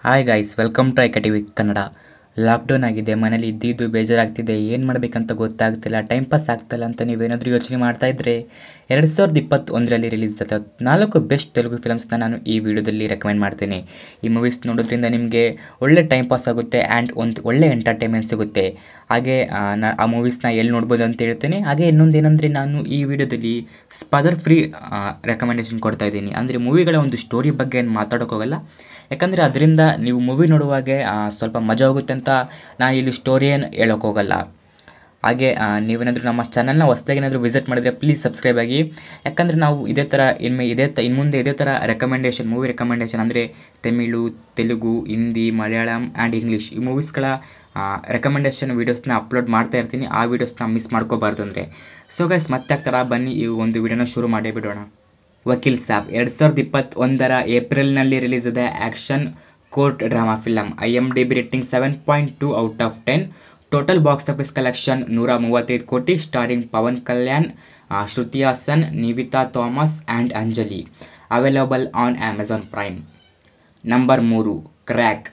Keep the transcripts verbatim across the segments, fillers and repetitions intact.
Hi guys, welcome to I K TV Kannada. Lockdown ಆಗಿದೆ, ಮನೇಲಿ ಇದ್ದಿದ್ದು ಬೇಜಾರಾಗ್ತಿದೆ, ಏನು ಮಾಡಬೇಕಂತ ಗೊತ್ತಾಗ್ತಿಲ್ಲ, ಟೈಮ್ ಪಾಸ್ ಆಗ್ತಿಲ್ಲ ಅಂತ ನೀವೇನಾದರೂ ಯೋಚನೆ ಮಾಡ್ತಾ ಇದ್ದರೆ ಎರಡು ಸಾವಿರದ ಇಪ್ಪತ್ತೊಂದರಲ್ಲಿ ರಿಲೀಸ್ ಆದ ನಾಲ್ಕು ಬೆಸ್ಟ್ ತೆಲುಗು ಫಿಲಮ್ಸ್ನ ನಾನು ಈ ವಿಡಿಯೋದಲ್ಲಿ ರೆಕಮೆಂಡ್ ಮಾಡ್ತೀನಿ. ಈ ಮೂವೀಸ್ ನೋಡೋದ್ರಿಂದ ನಿಮಗೆ ಒಳ್ಳೆ ಟೈಮ್ ಪಾಸ್ ಆಗುತ್ತೆ ಆ್ಯಂಡ್ ಒಂದು ಒಳ್ಳೆ ಎಂಟರ್ಟೈನ್ಮೆಂಟ್ ಸಿಗುತ್ತೆ. ಹಾಗೆ ನಾ ಆ ಮೂವೀಸ್ನ ಎಲ್ಲಿ ನೋಡ್ಬೋದು ಅಂತ ಹೇಳ್ತೀನಿ. ಹಾಗೆ ಇನ್ನೊಂದು ಏನಂದರೆ, ನಾನು ಈ ವಿಡಿಯೋದಲ್ಲಿ ಸ್ಪಾದರ್ ಫ್ರೀ ರೆಕಮೆಂಡೇಷನ್ ಕೊಡ್ತಾ ಇದ್ದೀನಿ. ಅಂದರೆ ಮೂವಿಗಳ ಒಂದು ಸ್ಟೋರಿ ಬಗ್ಗೆ ಏನು ಮಾತಾಡೋಕ್ಕೋಗಲ್ಲ, ಯಾಕಂದರೆ ಅದರಿಂದ ನೀವು ಮೂವಿ ನೋಡುವಾಗೆ ಸ್ವಲ್ಪ ಮಜಾ ಹೋಗುತ್ತೆ ಅಂತ ನಾನು ಇಲ್ಲಿ ಸ್ಟೋರಿ ಏನು ಹೇಳೋಕ್ಕೋಗಲ್ಲ. ಹಾಗೆ ನೀವೇನಾದರೂ ನಮ್ಮ ಚಾನಲ್ನ ಹೊಸದಾಗಿ ಏನಾದರೂ ವಿಸಿಟ್ ಮಾಡಿದರೆ ಪ್ಲೀಸ್ ಸಬ್ಸ್ಕ್ರೈಬ್ ಆಗಿ, ಯಾಕಂದರೆ ನಾವು ಇದೇ ಥರ ಇನ್ಮೆ ಇದೇ ತ ಇನ್ನು ಮುಂದೆ ಇದೇ ಥರ ರೆಕಮೆಂಡೇಷನ್ ಮೂವಿ ರೆಕಮೆಂಡೇಷನ್ ಅಂದರೆ ತಮಿಳು, ತೆಲುಗು, ಹಿಂದಿ, ಮಲಯಾಳಂ ಆ್ಯಂಡ್ ಇಂಗ್ಲೀಷ್ ಈ ಮೂವೀಸ್ಗಳ ರೆಕಮೆಂಡೇಷನ್ ವೀಡಿಯೋಸ್ನ ಅಪ್ಲೋಡ್ ಮಾಡ್ತಾ ಇರ್ತೀನಿ. ಆ ವೀಡಿಯೋಸ್ನ ಮಿಸ್ ಮಾಡ್ಕೋಬಾರ್ದು ಅಂದರೆ. ಸೊ ಗೈಸ್, ಮತ್ತೆ ಆಗ್ತಾರ ಬನ್ನಿ ಈ ಒಂದು ವಿಡಿಯೋನ ಶುರು ಮಾಡೇ ಬಿಡೋಣ. ವಕೀಲ್ ಸಾಬ್ ಎರಡು ಸಾವಿರದ ಇಪ್ಪತ್ತೊಂದರ ಏಪ್ರಿಲ್ನಲ್ಲಿ ರಿಲೀಸ್ ಆದ action court drama film. I M D B rating seven point two out of ten. Total box office collection ನೂರ ಮೂವತ್ತೈದು ಕೋಟಿ. Starring Pavan Kalyan, Shruti Haasan, Nivetha Thomas and Anjali. Available on Amazon Prime. Number ಮೂರು, ಕ್ರ್ಯಾಕ್.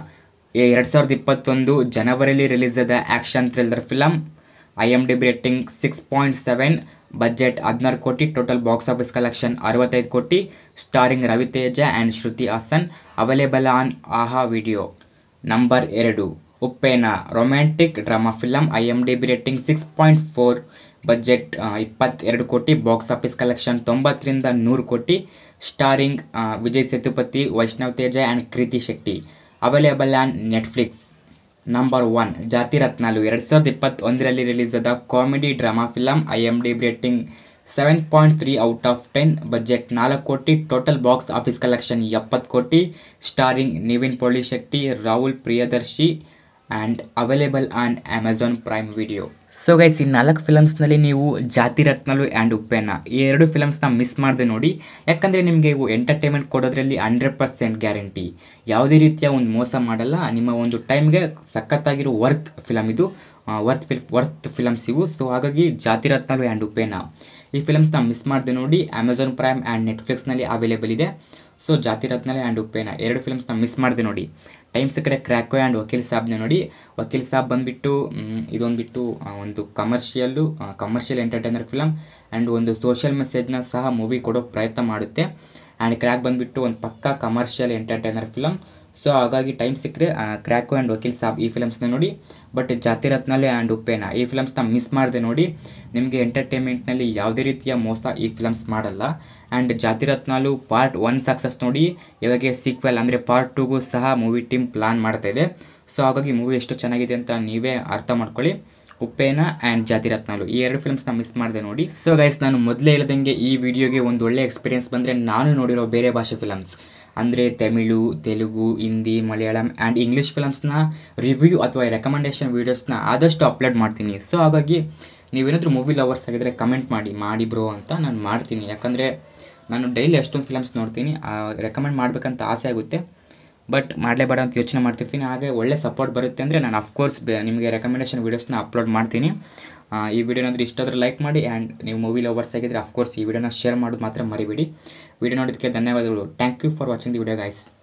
ಎರಡು ಸಾವಿರದ ಇಪ್ಪತ್ತೊಂದು ಜನವರಿಯಲ್ಲಿ ರಿಲೀಸ್ ಆದ action thriller film. I M D B rating six point seven. Budget ಹದಿನಾರು ಕೋಟಿ. ಟೋಟಲ್ ಬಾಕ್ಸ್ ಆಫೀಸ್ ಕಲೆಕ್ಷನ್ ಅರವತ್ತೈದು ಕೋಟಿ. Starring Raviteja and Shruti Haasan. Available on Aha video. Number ಎರಡು, Uppena. Romantic drama film. I M D B rating six point four. Budget ಇಪ್ಪತ್ತೆರಡು ಕೋಟಿ. Box office collection ತೊಂಬತ್ತರಿಂದ ನೂರು ಕೋಟಿ. Starring Vijay Sethupathi, Vaishnav Tej and Krithi Shetty. Available on Netflix. Number one, Jathi Ratnalu. ಎರಡು ಸಾವಿರದ ಇಪ್ಪತ್ತೊಂದರಲ್ಲಿ ರಿಲೀಸ್ ಆದ comedy drama film. I M D B rating seven point three out of ten. Budget ನಾಲ್ಕು ಕೋಟಿ. ಟೋಟಲ್ ಬಾಕ್ಸ್ ಆಫೀಸ್ ಕಲೆಕ್ಷನ್ ಎಪ್ಪತ್ತು ಕೋಟಿ. Starring Naveen Polishetty, Rahul Priyadarshi and available on Amazon Prime video. So guys, ಈ ನಾಲ್ಕು ಫಿಲಮ್ಸ್ನಲ್ಲಿ ನೀವು ಜಾತಿರತ್ನಾಲು ಆ್ಯಂಡ್ ಉಪ್ಪೇನ ಈ ಎರಡು ಫಿಲಮ್ಸ್ನ ಮಿಸ್ ಮಾಡದೆ ನೋಡಿ, ಯಾಕಂದರೆ ನಿಮಗೆ ಇವು ಎಂಟರ್ಟೈನ್ಮೆಂಟ್ ಕೊಡೋದ್ರಲ್ಲಿ ಹಂಡ್ರೆಡ್ ಪರ್ಸೆಂಟ್ ಗ್ಯಾರಂಟಿ. ಯಾವುದೇ ರೀತಿಯ ಒಂದು ಮೋಸ ಮಾಡಲ್ಲ. ನಿಮ್ಮ ಒಂದು ಟೈಮ್ಗೆ ಸಖತ್ತಾಗಿರೋ ವರ್ತ್ ಫಿಲಮ್ ಇದು, ವರ್ತ್ ಫಿಲ್ ವರ್ತ್ ಫಿಲಮ್ಸ್ ಇವು. ಸೊ ಹಾಗಾಗಿ ಜಾತಿರತ್ನಾಲು ಆ್ಯಂಡ್ ಉಪ್ಪೇನ ಈ ಫಿಲಮ್ಸ್ನ ಮಿಸ್ ಮಾಡದೆ ನೋಡಿ. ಅಮೆಜಾನ್ ಪ್ರೈಮ್ ಆ್ಯಂಡ್ ನೆಟ್ಫ್ಲಿಕ್ಸ್ನಲ್ಲಿ ಅವೈಲೇಬಲ್ ಇದೆ. ಸೊ ಜಾತಿರತ್ನಾಲು ಆ್ಯಂಡ್ ಉಪ್ಪೇನ ಎರಡು ಫಿಲಮ್ಸ್ನ ಮಿಸ್ ಮಾಡದೆ ನೋಡಿ. ಟೈಮ್ ಸಿಕ್ಕರೆ ಕ್ರ್ಯಾಕೋ ಆ್ಯಂಡ್ ವಕೀಲ್ ಸಾಬ್ನ ನೋಡಿ. ವಕೀಲ್ ಸಾಬ್ ಬಂದುಬಿಟ್ಟು ಇದೊಂದುಬಿಟ್ಟು ಒಂದು commercial commercial entertainer film and ಒಂದು ಸೋಷಿಯಲ್ ಮೆಸೇಜ್ನ ಸಹ ಮೂವಿ ಕೊಡೋ ಪ್ರಯತ್ನ ಮಾಡುತ್ತೆ. ಆ್ಯಂಡ್ ಕ್ರ್ಯಾಕ್ ಬಂದುಬಿಟ್ಟು ಒಂದು ಪಕ್ಕಾ ಕಮರ್ಷಿಯಲ್ ಎಂಟರ್ಟೈನರ್ ಫಿಲಮ್. ಸೊ ಹಾಗಾಗಿ ಟೈಮ್ ಸಿಕ್ಕರೆ ಕ್ರ್ಯಾಕೋ ಆ್ಯಂಡ್ ವಕೀಲ್ ಸಾಬ್ ಈ ಫಿಲಮ್ಸ್ನ ನೋಡಿ. ಬಟ್ ಜಾತಿರತ್ನಾಲು ಆ್ಯಂಡ್ ಉಪ್ಪೇನ ಈ ಫಿಲಮ್ಸ್ನ ಮಿಸ್ ಮಾಡದೆ ನೋಡಿ. ನಿಮಗೆ ಎಂಟರ್ಟೈನ್ಮೆಂಟ್ನಲ್ಲಿ ಯಾವುದೇ ರೀತಿಯ ಮೋಸ ಈ ಫಿಲಮ್ಸ್ ಮಾಡಲ್ಲ. And Jathi Ratnalu part one success ನೋಡಿ, ಇವಾಗ ಸೀಕ್ವೆಲ್ ಅಂದರೆ ಪಾರ್ಟ್ ಟೂಗೂ ಸಹ ಮೂವಿ ಟೀಮ್ ಪ್ಲಾನ್ ಮಾಡ್ತಾ ಇದೆ. ಸೊ ಹಾಗಾಗಿ ಮೂವಿ ಎಷ್ಟು ಚೆನ್ನಾಗಿದೆ ಅಂತ ನೀವೇ ಅರ್ಥ ಮಾಡ್ಕೊಳ್ಳಿ. ಉಪ್ಪೇನ ಆ್ಯಂಡ್ ಜಾತಿರತ್ನಾಲು ಈ ಎರಡು ಫಿಲ್ಮ್ಸ್ನ ಮಿಸ್ ಮಾಡಿದೆ ನೋಡಿ. ಸೊ ಗೈಸ್, ನಾನು ಮೊದಲೇ ಹೇಳ್ದಂಗೆ ಈ ವಿಡಿಯೋಗೆ ಒಂದು ಒಳ್ಳೆ ಎಕ್ಸ್ಪೀರಿಯನ್ಸ್ ಬಂದರೆ ನಾನು ನೋಡಿರೋ ಬೇರೆ ಭಾಷೆ ಫಿಲಮ್ಸ್ ಅಂದರೆ ತಮಿಳು, ತೆಲುಗು, ಹಿಂದಿ, ಮಲಯಾಳಂ ಆ್ಯಂಡ್ ಇಂಗ್ಲೀಷ್ ಫಿಲಮ್ಸ್ನ ರಿವ್ಯೂ ಅಥವಾ ರೆಕಮೆಂಡೇಷನ್ ವೀಡಿಯೋಸ್ನ ಆದಷ್ಟು ಅಪ್ಲೋಡ್ ಮಾಡ್ತೀನಿ. ಸೊ ಹಾಗಾಗಿ ನೀವೇನಾದರೂ ಮೂವಿ ಲವರ್ಸ್ ಆಗಿದ್ದರೆ ಕಮೆಂಟ್ ಮಾಡಿ ಮಾಡಿ ಬ್ರೋ ಅಂತ ನಾನು ಮಾಡ್ತೀನಿ. ಯಾಕಂದರೆ ನಾನು ಡೈಲಿ ಅಷ್ಟೊಂದು ಫಿಲಮ್ಸ್ ನೋಡ್ತೀನಿ, ರೆಕಮೆಂಡ್ ಮಾಡಬೇಕಂತ ಆಸೆ ಆಗುತ್ತೆ, ಬಟ್ ಮಾಡಲೇಬೇಡ ಅಂತ ಯೋಚನೆ ಮಾಡ್ತಿರ್ತೀನಿ. ಹಾಗೆ ಒಳ್ಳೆ ಸಪೋರ್ಟ್ ಬರುತ್ತೆ ಅಂದರೆ ನಾನು ಅಫ್ಕೋರ್ಸ್ ನಿಮಗೆ ರೆಕಮೆಂಡೇಷನ್ ವೀಡಿಯೋಸ್ನ ಅಪ್ಲೋಡ್ ಮಾಡ್ತೀನಿ. ಈ ವಿಡಿಯೋನಾದರೂ ಇಷ್ಟಾದರೂ ಲೈಕ್ ಮಾಡಿ. ಆ್ಯಂಡ್ ನೀವು ಮೂವಿ ಲವರ್ಸ್ ಆಗಿದ್ದರೆ ಅಫ್ಕೋರ್ಸ್ ಈ ವಿಡಿಯೋನ ಶೇರ್ ಮಾಡೋದು ಮಾತ್ರ ಮರಿಬೇಡಿ. ವಿಡಿಯೋ ನೋಡೋದಕ್ಕೆ ಧನ್ಯವಾದಗಳು. Thank you for watching the video guys.